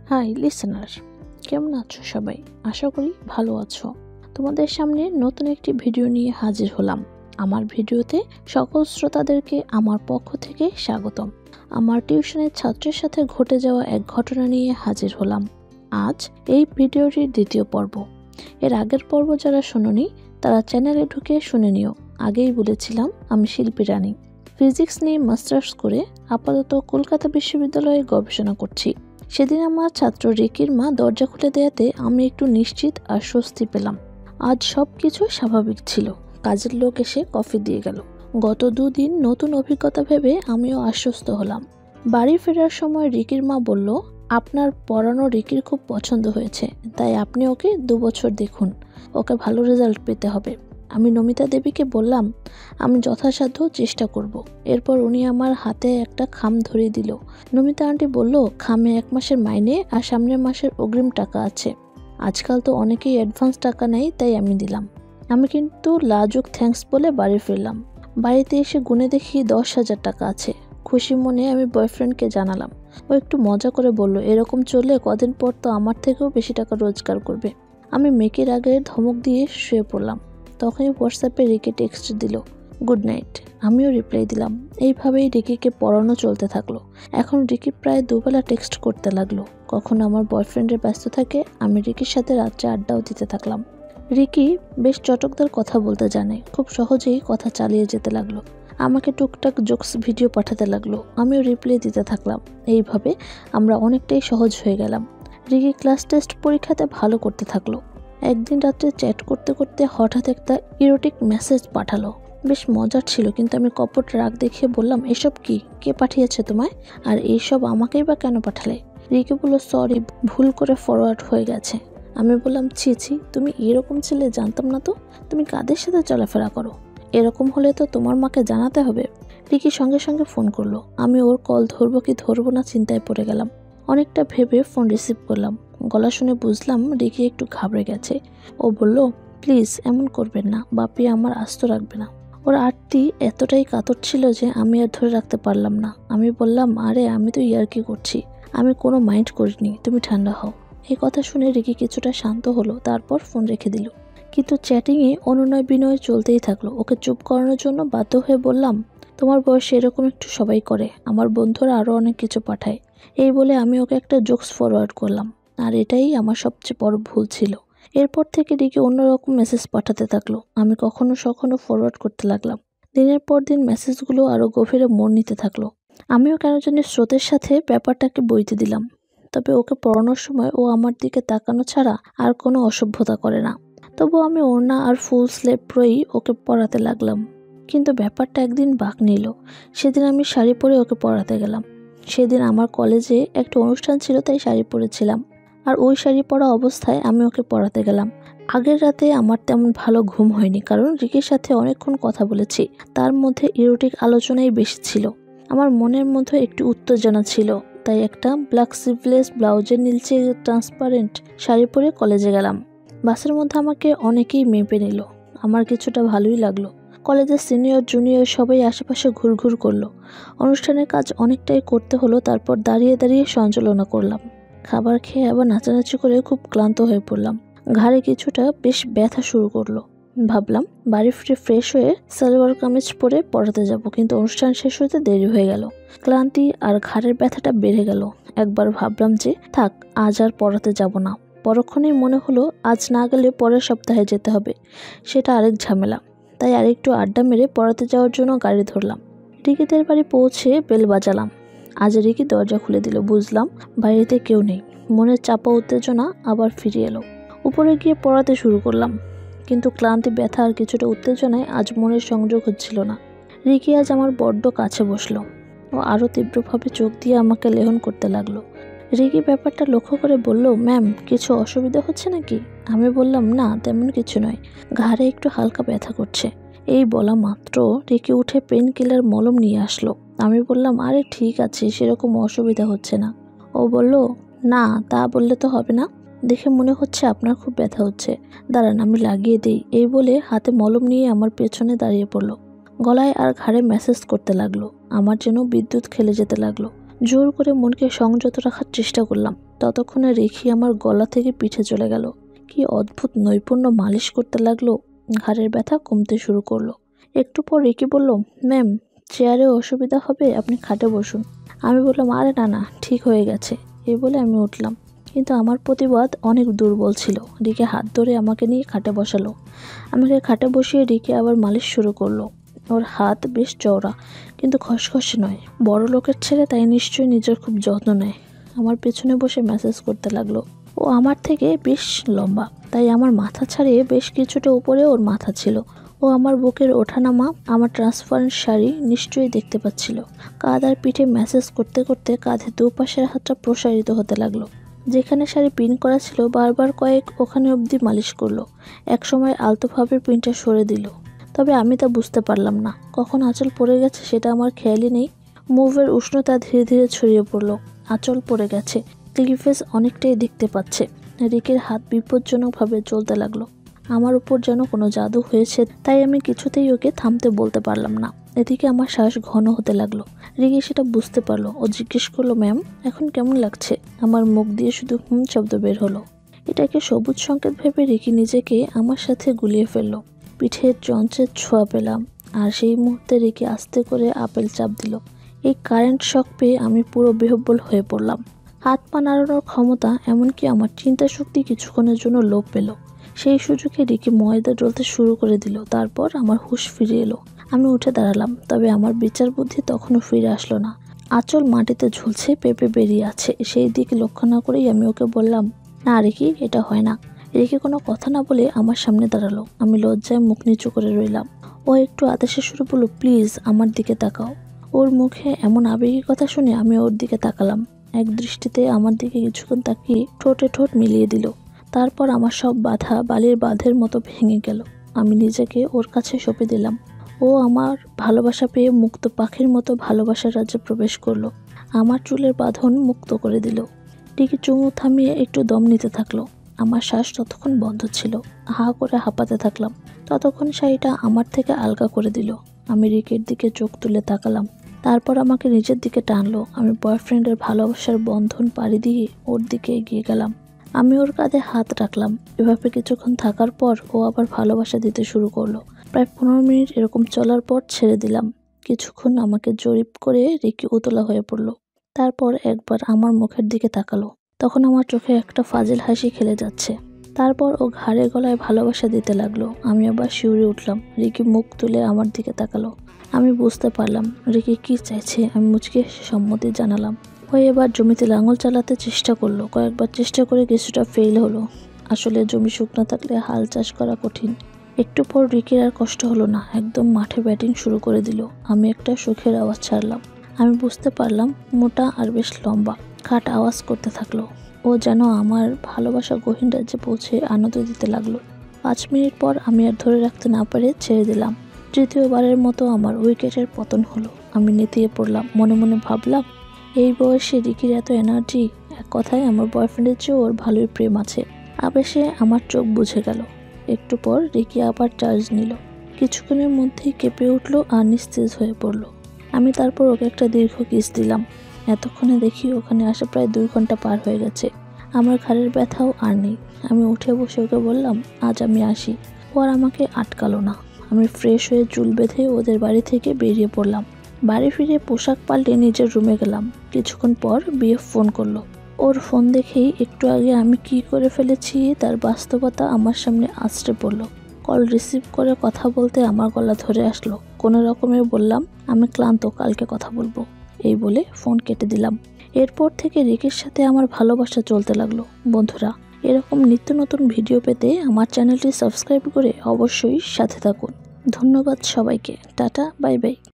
High listener, কেমন আছো সবাই? আশা করি ভালো আছো। তোমাদের সামনে নতুন একটি ভিডিও নিয়ে হাজির হলাম। আমার ভিডিওতে সকল শ্রোতাদেরকে আমার পক্ষ থেকে স্বাগতম। আমার টিউশনের ছাত্রের সাথে ঘটে যাওয়া এক ঘটনা নিয়ে হাজির হলাম। আজ এই ভিডিওটির দ্বিতীয় পর্ব। এর আগের পর্ব যারা শোনোনি তারা চ্যানেলে ঢুকে শুনে নিও। আগেই বলেছিলাম আমি শিল্পী রানী, ফিজিক্স নিয়ে মাস্টার্স করে আপাতত কলকাতা বিশ্ববিদ্যালয়ে গবেষণা করছি। সেদিন আমার ছাত্র রিকির মা দরজা খুলে দেয়াতে আমি একটু নিশ্চিত আর স্বস্তি পেলাম। আজ সব কিছু স্বাভাবিক ছিল। কাজের লোক এসে কফি দিয়ে গেল। গত দুদিন নতুন অভিজ্ঞতা ভেবে আমিও আশ্বস্ত হলাম। বাড়ি ফেরার সময় রিকির মা বলল, আপনার পড়ানো রিকির খুব পছন্দ হয়েছে, তাই আপনি ওকে 2 বছর দেখুন, ওকে ভালো রেজাল্ট পেতে হবে। আমি নমিতা দেবীকে বললাম আমি যথাসাধ্য চেষ্টা করব। এরপর উনি আমার হাতে একটা খাম ধরিয়ে দিল। নমিতা আন্টি বলল, খামে 1 মাসের মাইনে আর সামনের মাসের অগ্রিম টাকা আছে। আজকাল তো অনেকেই অ্যাডভান্স টাকা নেয়, তাই আমি দিলাম। আমি কিন্তু লাজুক থ্যাঙ্কস বলে বাড়ি ফিরলাম। বাড়িতে এসে গুনে দেখি 10,000 টাকা আছে। খুশি মনে আমি বয়ফ্রেন্ডকে জানালাম। ও একটু মজা করে বলল, এরকম চললে কদিন পর তো আমার থেকেও বেশি টাকা রোজগার করবে। আমি মেয়েকে আগে ধমক দিয়ে শুয়ে পড়লাম। তখনই হোয়াটসঅ্যাপে রিকি টেক্সট দিল, গুড নাইট। আমিও রিপ্লাই দিলাম। এইভাবেই রিকিকে পড়ানো চলতে থাকলো। এখন রিকি প্রায় 2 বেলা টেক্সট করতে লাগলো। কখনো আমার বয়ফ্রেন্ডের ব্যস্ত থাকে, আমি রিকির সাথে রাত্রে আড্ডাও দিতে থাকলাম। রিকি বেশ চটকদার কথা বলতে জানে, খুব সহজেই কথা চালিয়ে যেতে লাগলো। আমাকে টুকটাক জোকস ভিডিও পাঠাতে লাগলো, আমিও রিপ্লাই দিতে থাকলাম। এইভাবে আমরা অনেকটাই সহজ হয়ে গেলাম। রিকি ক্লাস টেস্ট পরীক্ষাতে ভালো করতে থাকলো। একদিন রাত্রে চ্যাট করতে করতে হঠাৎ একটা ইরোটিক মেসেজ পাঠালো। বেশ মজার ছিল, কিন্তু আমি কপট রাগ দেখিয়ে বললাম, এসব কি, কে পাঠিয়েছে তোমায়? আর এইসব আমাকেই বা কেন পাঠালে? রিকি বলল, সরি, ভুল করে ফরওয়ার্ড হয়ে গেছে। আমি বললাম, ছি ছি, তুমি এরকম ছেলে জানতাম না তো। তুমি কাদের সাথে চলাফেরা করো? এরকম হলে তো তোমার মাকে জানাতে হবে। রিকি সঙ্গে সঙ্গে ফোন করলো। আমি ওর কল ধরবো কি ধরবো না চিন্তায় পড়ে গেলাম। অনেকটা ভেবে ফোন রিসিভ করলাম। গলা শুনে বুঝলাম রিকি একটু ঘাবড়ে গেছে। ও বলল, প্লিজ এমন করবেন না, বাপি আমার আস্ত রাখবে না। ওর আরতি এতটাই কাতর ছিল যে আমি আর ধরে রাখতে পারলাম না। আমি বললাম, আরে আমি তো ইয়ার্কি করছি, আমি কোনো মাইন্ড করিনি, তুমি ঠান্ডা হও। এই কথা শুনে রিকি কিছুটা শান্ত হলো, তারপর ফোন রেখে দিল। কিন্তু চ্যাটিংয়ে অনুনয় বিনয় চলতেই থাকলো। ওকে চুপ করানোর জন্য বাধ্য হয়ে বললাম, তোমার বয়সে এরকম একটু সবাই করে, আমার বন্ধুরা আরও অনেক কিছু পাঠায়। এই বলে আমি ওকে একটা জোকস ফরওয়ার্ড করলাম। আর এটাই আমার সবচেয়ে বড় ভুল ছিল। এরপর থেকে রিকি অন্যরকম মেসেজ পাঠাতে থাকলো। আমি কখনো ফরওয়ার্ড করতে লাগলাম। দিনের পর দিন মেসেজগুলো আরো গভীরে মোড় নিতে থাকলো। আমিও কেন জানি স্রোতের সাথে ব্যাপারটাকে বইতে দিলাম। তবে ওকে পড়ানোর সময় ও আমার দিকে তাকানো ছাড়া আর কোনো অসভ্যতা করে না। তবু আমি ওড়না আর ফুল স্লিভ পরেই ওকে পড়াতে লাগলাম। কিন্তু ব্যাপারটা একদিন বাঁক নিল। সেদিন আমি শাড়ি পরে ওকে পড়াতে গেলাম। সেদিন আমার কলেজে একটা অনুষ্ঠান ছিল, তাই শাড়ি পরেছিলাম। আর ওই শাড়ি পরা অবস্থায় আমি ওকে পড়াতে গেলাম। আগের রাতে আমার তেমন ভালো ঘুম হয়নি, কারণ রিকির সাথে অনেকক্ষণ কথা বলেছি। তার মধ্যে ইরোটিক আলোচনাই বেশি ছিল। আমার মনের মধ্যে একটু উত্তেজনা ছিল, তাই একটা ব্ল্যাক স্লিভলেস ব্লাউজের নীলচে ট্রান্সপারেন্ট শাড়ি পরে কলেজে গেলাম। বাসের মধ্যে আমাকে অনেকেই মেপে নিল। আমার কিছুটা ভালোই লাগলো। কলেজের সিনিয়র জুনিয়র সবাই আশেপাশে ঘুরঘুর করলো। অনুষ্ঠানের কাজ অনেকটাই করতে হলো। তারপর দাঁড়িয়ে দাঁড়িয়ে সঞ্চালনা করলাম। খাবার খেয়ে আবার নাচানাচি করে খুব ক্লান্ত হয়ে পড়লাম। ঘাড়ে কিছুটা বেশ ব্যথা শুরু করলো। ভাবলাম বাড়ি ফিরে ফ্রেশ হয়ে সালোয়ার কামিজ পরে পড়াতে যাব, কিন্তু অনুষ্ঠান শেষ হতে দেরি হয়ে গেল। ক্লান্তি আর ঘাড়ের ব্যথাটা বেড়ে গেল। একবার ভাবলাম যে থাক, আজ আর পড়াতে যাব না। পরক্ষণেই মনে হলো আজ না গেলে পরের সপ্তাহে যেতে হবে, সেটা আরেক ঝামেলা। তাই আরেকটু আড্ডা মেরে পড়াতে যাওয়ার জন্য গাড়ি ধরলাম। রিকিদের বাড়ি পৌঁছে বেল বাজালাম। আজ রিকি দরজা খুলে দিল। বুঝলাম বাড়িতে কেউ নেই। মনের চাপা উত্তেজনা আবার ফিরে এলো। উপরে গিয়ে পড়াতে শুরু করলাম, কিন্তু ক্লান্তি, ব্যথা আর কিছুটা উত্তেজনায় আজ মনের সংযোগ হচ্ছিল না। রিকি আজ আমার বড্ড কাছে বসলো। ও আরও তীব্রভাবে চোখ দিয়ে আমাকে লেহন করতে লাগলো। রিকি ব্যাপারটা লক্ষ্য করে বলল, ম্যাম কিছু অসুবিধা হচ্ছে নাকি? আমি বললাম, না তেমন কিছু নয়, ঘাড়ে একটু হালকা ব্যথা করছে। এই বলা মাত্র রিকি উঠে পেন কিলার মলম নিয়ে আসলো। আমি বললাম, আরে ঠিক আছে, সেরকম অসুবিধা হচ্ছে না। ও বলল, না তা বললে তো হবে না, দেখে মনে হচ্ছে আপনার খুব ব্যথা হচ্ছে, দাঁড়ান আমি লাগিয়ে দিই। এই বলে হাতে মলম নিয়ে আমার পেছনে দাঁড়িয়ে পড়লো। গলায় আর ঘাড়ে ম্যাসেজ করতে লাগলো। আমার যেন বিদ্যুৎ খেলে যেতে লাগলো। জোর করে মনকে সংযত রাখার চেষ্টা করলাম। ততক্ষণে রিকি আমার গলা থেকে পিঠে চলে গেল। কি অদ্ভুত নৈপুণ্য মালিশ করতে লাগলো। ঘাড়ের ব্যথা কমতে শুরু করলো। একটু পর রিকি বলল, ম্যাম চেয়ারে অসুবিধা হবে, আপনি খাটে বসুন। আমি বললাম, আরে না, ঠিক হয়ে গেছে। এই বলে আমি উঠলাম, কিন্তু আমার প্রতিবাদ অনেক দুর্বল ছিল। রিকি হাত ধরে আমাকে নিয়ে খাটে বসালো। আমাকে খাটে বসিয়ে রিকি আবার মালিশ শুরু করলো। ওর হাত বেশ চওড়া, কিন্তু খসখসে নয়। বড় লোকের ছেলে, তাই নিশ্চয়ই নিজের খুব যত্ন নেয়। আমার পেছনে বসে ম্যাসেজ করতে লাগলো। ও আমার থেকে বেশ লম্বা, তাই আমার মাথা ছাড়িয়ে বেশ কিছুটা উপরে ওর মাথা ছিল। ও আমার বুকের ওঠানামা, আমার ট্রান্সপারেন্ট শাড়ি নিশ্চয়ই দেখতে পাচ্ছিল। কাঁধ আর পিঠে ম্যাসেজ করতে করতে কাঁধে দুপাশের হাতটা প্রসারিত হতে লাগলো। যেখানে শাড়ি পিন করা ছিল বারবার কয়েক ওখানে অবধি মালিশ করলো। একসময় আলতোভাবে পিনটা সরে দিল, তবে আমি তা বুঝতে পারলাম না। কখন আঁচল পড়ে গেছে সেটা আমার খেয়ালই নেই। মুভের উষ্ণতা ধীরে ধীরে ছড়িয়ে পড়লো। আঁচল পড়ে গেছে, ক্লিভেজ অনেকটাই দেখতে পাচ্ছে। রিকির হাত বিপজ্জনকভাবে চলতে লাগলো। আমার উপর যেন কোনো জাদু হয়েছে, তাই আমি কিছুতেই ওকে থামতে বলতে পারলাম না। এদিকে আমার শ্বাস ঘন হতে লাগলো। রিকি সেটা বুঝতে পারলো। ও জিজ্ঞেস করলো, ম্যাম এখন কেমন লাগছে? আমার মুখ দিয়ে শুধু শব্দ বের হলো। এটাকে সবুজ সংকেত ভেবে রিকি নিজেকে আমার সাথে গুলিয়ে ফেললো। পিঠের চঞ্চের ছোঁয়া পেলাম, আর সেই মুহূর্তে রিকি আস্তে করে আপেল চাপ দিল। এই কারেন্ট শক পেয়ে আমি পুরো বিহ্বল হয়ে পড়লাম। হাত পা নাড়ানোর ক্ষমতা, এমনকি আমার চিন্তা শক্তি কিছুক্ষণের জন্য লোপ পেল। সেই সুযোগে রিকি ময়দা ডলতে শুরু করে দিল। তারপর আমার হুঁশ ফিরে এলো। আমি উঠে দাঁড়ালাম, তবে আমার বিচার বুদ্ধি তখনও ফিরে আসলো না। আঁচল মাটিতে ঝুলছে, পেঁপে বেরিয়ে আছে। সেই দিকে লক্ষ্য না করেই আমি ওকে বললাম, না রিকি, এটা হয় না। রিকি কোনো কথা না বলে আমার সামনে দাঁড়ালো। আমি লজ্জায় মুখ নিচু করে রইলাম। ও একটু আদেশের সুরে বলল, প্লিজ আমার দিকে তাকাও। ওর মুখে এমন আবেগী কথা শুনে আমি ওর দিকে তাকালাম। এক দৃষ্টিতে আমার দিকে কিছুক্ষণ তাকিয়ে ঠোঁটে ঠোঁট মিলিয়ে দিল। তারপর আমার সব বাধা বালির বাঁধের মতো ভেঙে গেল। আমি নিজেকে ওর কাছে সঁপে দিলাম। ও আমার ভালোবাসা পেয়ে মুক্ত পাখির মতো ভালোবাসার রাজ্যে প্রবেশ করলো। আমার চুলের বাঁধন মুক্ত করে দিল। রিকি চুমু থামিয়ে একটু দম নিতে থাকলো। আমার শ্বাস ততক্ষণ বন্ধ ছিল। হা করে হাঁপাতে থাকলাম। ততক্ষণ শাড়িটা আমার থেকে আলগা করে দিল। আমি রিকির দিকে চোখ তুলে তাকালাম। তারপর আমাকে নিজের দিকে টানলো। আমি বয়ফ্রেন্ডের ভালোবাসার বন্ধন পাড়ি দিয়ে ওর দিকে এগিয়ে গেলাম। আমি ওর কাঁধে হাত রাখলাম। এভাবে কিছুক্ষণ থাকার পর ও আবার ভালোবাসা দিতে শুরু করলো। প্রায় 15 মিনিট এরকম চলার পর ছেড়ে দিলাম। কিছুক্ষণ আমাকে জরিপ করে রিকি উতলা হয়ে পড়লো। তারপর একবার আমার মুখের দিকে তাকালো। তখন আমার চোখে একটা ফাজিল হাসি খেলে যাচ্ছে। তারপর ও ঘাড়ে গলায় ভালোবাসা দিতে লাগলো। আমি আবার শিউরে উঠলাম। রিকি মুখ তুলে আমার দিকে তাকালো। আমি বুঝতে পারলাম রিকি কি চাইছে। আমি মুচকে হেসে সম্মতি জানালাম। ও এবার জমিতে লাঙল চালাতে চেষ্টা করলো। কয়েকবার চেষ্টা করে কিছুটা ফেল হলো। আসলে জমি শুকনো থাকলে হাল চাষ করা কঠিন। একটু পর রিকির আর কষ্ট হলো না, একদম মাঠে ব্যাটিং শুরু করে দিল। আমি একটা সুখের আওয়াজ ছাড়লাম। আমি বুঝতে পারলাম মোটা আর বেশ লম্বা। খাট আওয়াজ করতে থাকলো। ও যেন আমার ভালোবাসা গহীন রাজ্যে পৌঁছে আনন্দ দিতে লাগলো। 5 মিনিট পর আমি আর ধরে রাখতে না পারে ছেড়ে দিলাম। তৃতীয়বারের মতো আমার উইকেটের পতন হলো। আমি নেতিয়ে পড়লাম। মনে মনে ভাবলাম, এই বয়সে রিকির এত এনার্জি। এক কথায় আমার বয়ফ্রেন্ডের চেয়েও ওর ভালোই প্রেম আছে। আবেশে আমার চোখ বুঝে গেল। একটু পর রিকি আবার চার্জ নিল। কিছুক্ষণের মধ্যেই কেঁপে উঠল আর নিস্তেজ হয়ে পড়ল। আমি তারপর ওকে একটা দীর্ঘ কিস দিলাম। এতক্ষণে দেখি ওখানে আসা প্রায় 2 ঘন্টা পার হয়ে গেছে। আমার ঘাড়ের ব্যথাও আর নেই। আমি উঠে বসে ওকে বললাম, আজ আমি আসি। ও আর আমাকে আটকালো না। আমি ফ্রেশ হয়ে চুল বেঁধে ওদের বাড়ি থেকে বেরিয়ে পড়লাম। বাড়ি ফিরে পোশাক পাল্টে নিজের রুমে গেলাম। কিছুক্ষণ পর বিএফ ফোন করলো। ওর ফোন দেখেই একটু আগে আমি কি করে ফেলেছি তার বাস্তবতা আমার সামনে আছড়ে পড়লো। কল রিসিভ করে কথা বলতে আমার গলা ধরে আসলো। কোনো রকমে বললাম, আমি ক্লান্ত, কালকে কথা বলবো। এই বলে ফোন কেটে দিলাম। এরপর থেকে রিকির সাথে আমার ভালোবাসা চলতে লাগলো। বন্ধুরা, এরকম নিত্য নতুন ভিডিও পেতে আমার চ্যানেলটি সাবস্ক্রাইব করে অবশ্যই সাথে থাকুন। ধন্যবাদ সবাইকে। Tata, bye by.